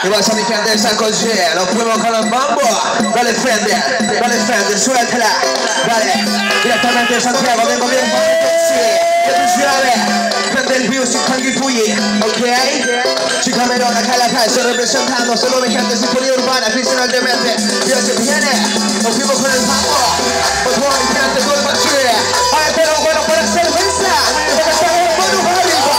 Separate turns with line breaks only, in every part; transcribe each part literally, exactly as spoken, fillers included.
Y vas a mi gente de San José, nos fuimos con los bambos. Dale Fender, dale Fender, suéltala. Dale, directamente de Santiago, vengo bien por el taxi. Que tú sabes, Fender Music, Tanguy Fuyi, ok. Chica Merona, acá en la calle, representando. Solo mi gente, sinfonía urbana, Cristian Demente. Dios se viene, nos fuimos con el bambo. Pues toda mi gente, todo el machire. Ahora pero bueno para cerveza. Porque estamos con un arriba.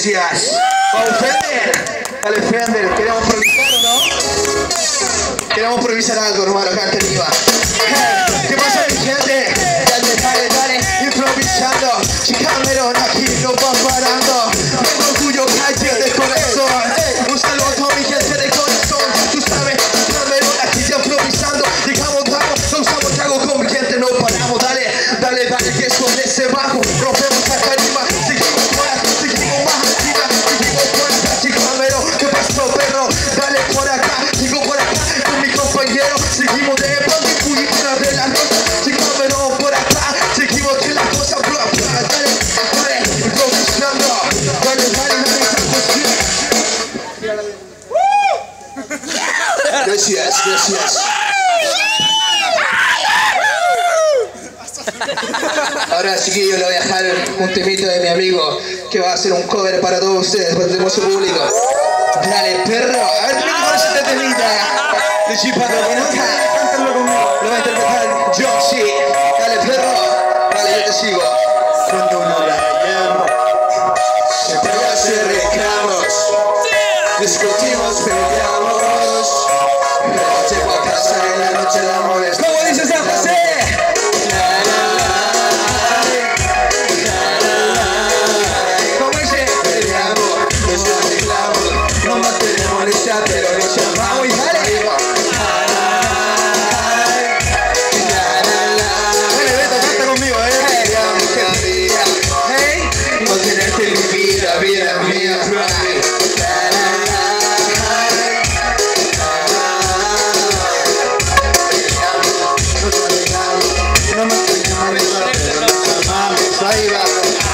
Gracias. Vamos, Fender. Dale, Fender. ¿Queremos improvisar o no? Queremos improvisar algo, hermano, acá en Lima. Hey, ¿qué pasa, mi gente? Dale, dale, dale, improvisando. Chicamerón, aquí no va parando. Tengo orgullo, calle de corazón. Un saludo a toda mi gente de corazón. Tú sabes, Chicamerón, aquí ya improvisando. Dejamos trago, no usamos trago con mi gente, no paramos. Dale, dale, dale, que sobre ese bajo. Rompemos la tarima, seguimos fuera, seguimos más arriba. Seguimos fuera, Chicamerón, ¿qué pasó, perro? Dale por acá, sigo por acá con mi compañero. Seguimos de pan y fuimos de la rosa. Chicamerón por acá, seguimos que la cosa bro. Dale, dale, improvisando. Dale, dale, dale, gracias, gracias. Ahora, chiquillos, le voy a dejar un temito de mi amigo que va a hacer un cover para todos ustedes, para el hermoso público. Dale, perro, a ver, ¿cómo es este temita? De Chipado, ¿lo conozca? Lo va a interpretar yo, sí. Dale, perro, dale, yo te sigo. Cuando uno la llama, siempre hace reclamos, discutimos, peleamos, pero llego a casa en la noche el amor es... ¿Cómo dice San José? Pero le llamamos y dale. Dale, Beto, canta conmigo, eh. Hey, no tenerte en mi vida, vida mía. No me ahí va.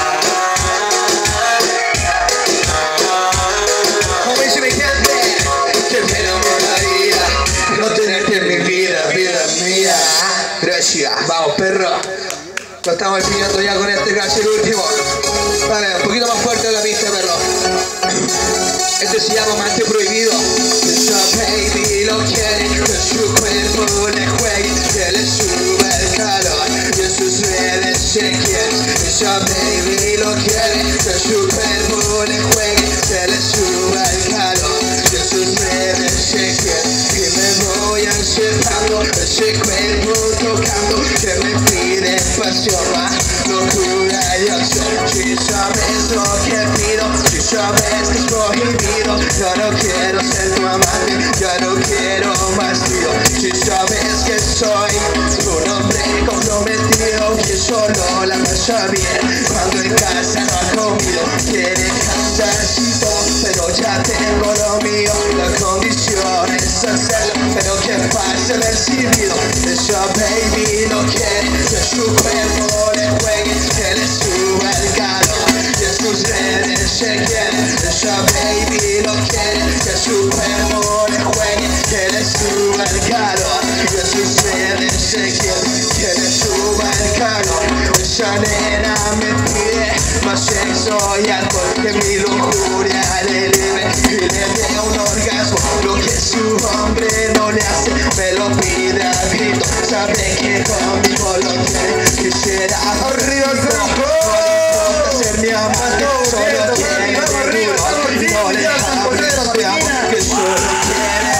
Vamos, perro. Lo estamos enseñando ya con este casi el último. Vale, un poquito más fuerte la pista, perro. Este se llama Amante Prohibido. Esa baby lo quiere, que su cuerpo le juegue, que le suba el calor y en sus redes se quiere. Esa baby lo quiere, que su cuerpo le juegue, que le suba el calor y en sus redes se quiere. Y me voy acercando ese cuerpo tocando, que me pide pasión, más locura y acción. Si sabes lo que pido, si sabes que es prohibido, yo no quiero ser tu amante, yo no quiero más tío. Si sabes que soy un hombre comprometido, que solo la pasa bien cuando en casa no ha comido. Quiere casarcito, pero ya tengo lo mío. La condición es hacerlo, pero que pase el recibido. Esa baby no quiere que su cuerpo le juegue, que le suba el calor y en sus redes se quiere. Esa baby no quiere que su cuerpo le juegue, que le suba el calor y en sus redes se quiere, que le suba el calor. Esa nena me pide más sexo y alcohol, que mi lujuria le libre y le dé un orgasmo. Lo que su hombre no le hace, me lo pide a grito. Sabe que conmigo lo tiene, quisiera arriba el campo. No le importa ser mi amante, solo quiere seguro. No le importa que solo quiere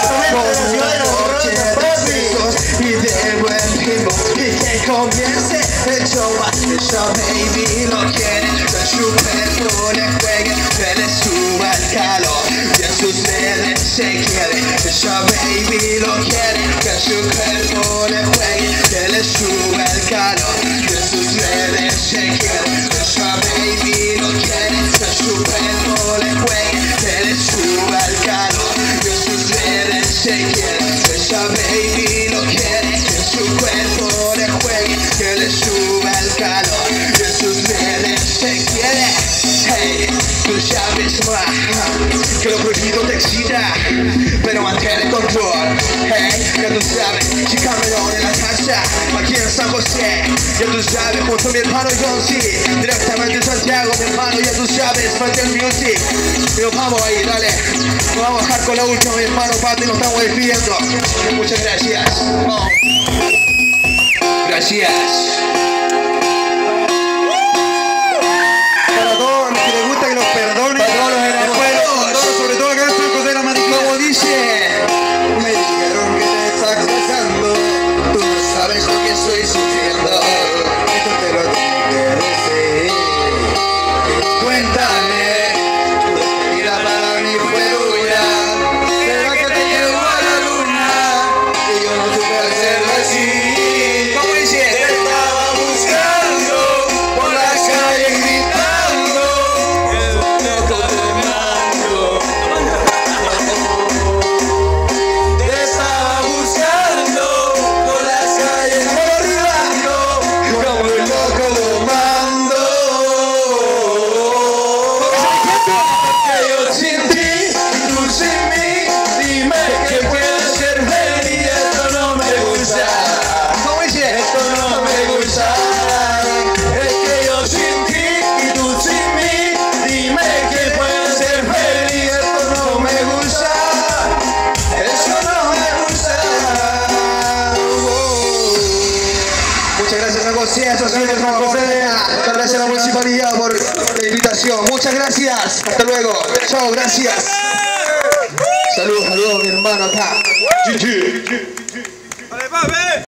y de buen ritmo, y que comience el show. Esa baby lo quiere, que su cuerpo le juegue, que le suba el calor y en sus redes se quiere. Esa baby lo quiere, que su cuerpo le juegue, que le suba el calor y en sus redes se quiere. Esa baby lo quiere, que su cuerpo le juegue, que le suba el calor y en sus redes se quiere. Esa baby lo quiere, que su cuerpo le juegue, que le suba el calor y en sus redes se quiere. Hey, tú sabes más, que lo prohibido te excita, pero mantén el control. Hey, ya tú sabes, Chicamerón en la casa, aquí en San José. Ya tú sabes, junto a mi hermano John C, directamente en Santiago, mi hermano, ya tú sabes, Fender Music. Y nos vamos ahí, dale. Nos vamos a dejar con la última, mi hermano Pati, nos estamos despidiendo. Muchas gracias. Oh. Gracias. Para todos los que les gusta que los perdonen. sí, eso sí, San José. Muchas gracias a la municipalidad por la invitación. Muchas gracias. Hasta luego. Chao, gracias. Saludos, saludos, mi hermano acá.